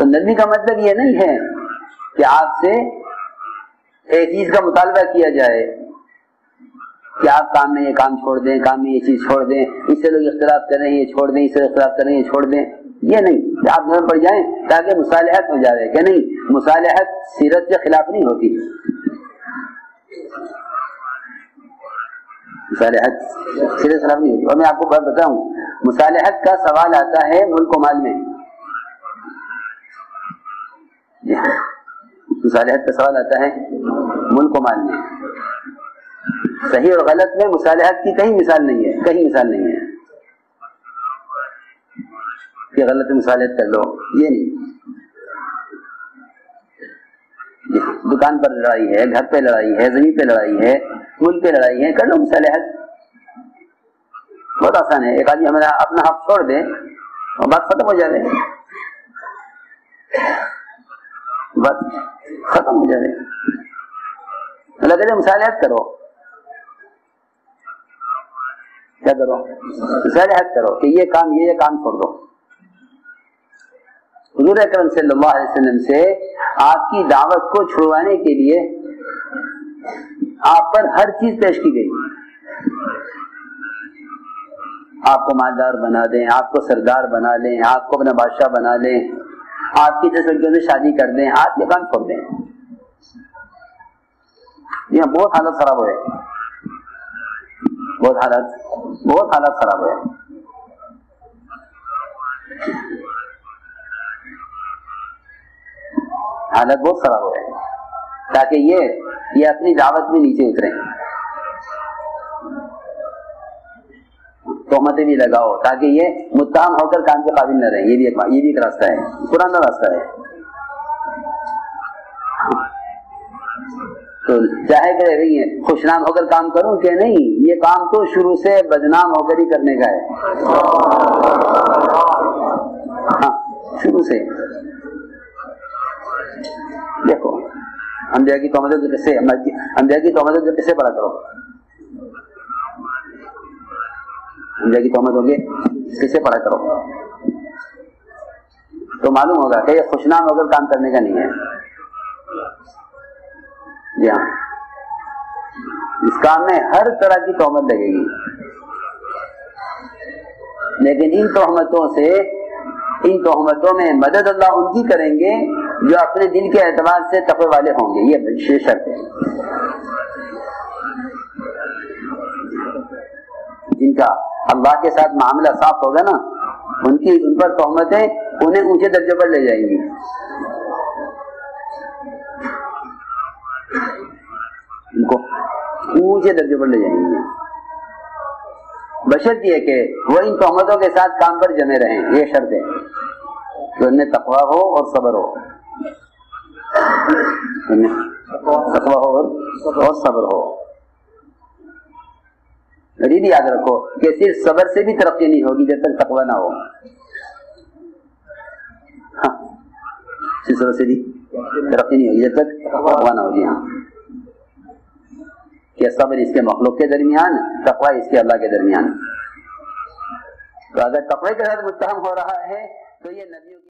نرمی کا مطلب یہ نہیں ہے کہ آپ سے ایک چیز کا مطالبہ کیا جائے کہ آپ کام میں یہ کام چھوڑ دیں، کام میں یہ چیز چھوڑ دیں، اس سے لوگ اختلاف کر رہے ہیں یہ چھوڑ دیں، اس سے اختلاف کر رہے ہیں یہ چھوڑ دیں، یہ نہیں کہ آپ نرم پڑ جائیں تاکہ مصالحت ہو جائے کہ نہیں، مصالحت سیرت کے خلاف نہیں ہوتی، مصالحت سیرت کے خلاف نہیں ہوتی۔ اور میں آپ کو بات بتاؤں، مصالحت کا سوال آتا ہے ملک و مال میں، مصالحت کا سوال آتا ہے ملک و مال میں، صحیح اور غلط میں مصالحت کی کہیں مثال نہیں ہے، کہیں مثال نہیں ہے کہ غلط مصالحت کر لو، یہ نہیں۔ دکان پر لڑائی ہے، گھر پہ لڑائی ہے، زمین پہ لڑائی ہے، ملک پہ لڑائی ہے، کر لو مصالحت، بہت آسان ہے۔ ایک آدمی ہمارا اپنا حق چھوڑ دے اور بات ختم ہو جائے، بات ختم ہو جائے، اللہ کہتے مصالحت کرو، کیا کرو؟ مصالحت کرو کہ یہ کام چھوڑ دو۔ حضور اکرم صلی اللہ علیہ وسلم سے آپ کی دعوت کو چھڑوانے کے لیے آپ پر ہر چیز پیش کی گئی، آپ کو مالدار بنا دیں، آپ کو سردار بنا لیں، آپ کو اپنا بادشاہ بنا لیں، آپ کی 10 لڑکیوں سے شادی کر دیں، آپ یہ کام چھوڑ دیں۔ یہ بہت حالت خراب ہوئے، بہت حالت خراب ہوئے۔ حالت بہت خراب ہوئے تاکہ یہ اپنی دعوت میں نیچے اتریں، تہمتیں بھی لگاؤ تاکہ یہ متہم ہو کر کام کے قابل نہ رہیں، یہ بھی ایک راستہ ہے، پرانا راستہ ہے۔ تو چاہے کہ خوش نام ہو کر کام کروں کہ نہیں، یہ کام تو شروع سے بدنام ہو کر ہی کرنے کا ہے، ہاں شروع سے۔ دیکھو انبیاء کی تہمتوں کے قصے پڑھا کرو، انبیاء کی تہمتوں کے قصے پڑھا کرو تو معلوم ہوگا کہ یہ خوشنام ہو کر کام کرنے کا نہیں ہے۔ جی ہاں، اس کام میں ہر طرح کی تہمت لگے گی، لیکن ان تہمتوں میں مدد اللہ ان کی کریں گے جو اپنے دل کے اعتبار سے تقوی والے ہوں گے، یہ شرط ہے۔ جن کا اللہ کے ساتھ معاملہ صاف ہوگا نا، ان پر تہمتیں انہیں اونچے درجے پر لے جائیں گی، ان کو اونچے درجے پر لے جائیں گے، بشرط یہ کہ وہ ان تہمتوں کے ساتھ کام پر جمے رہیں، یہ شرط ہے کہ ان میں تقویٰ ہو اور صبر ہو، تقویٰ ہو اور صبر ہو۔ یہ بھی یاد رکھو کہ صرف صبر سے بھی ترقی نہیں ہوگی جب تک تقویٰ نہ ہو، ہاں صرف صبر سے بھی ترقی نہیں ہوگی جب تک تقویٰ نہ ہوگی۔ ہاں کہ صبر اس کے مخلوق کے درمیان، تقویٰ اس کے اللہ کے درمیان۔ تو اگر تقوی کے ساتھ متہم ہو رہا ہے تو یہ نبیوں کی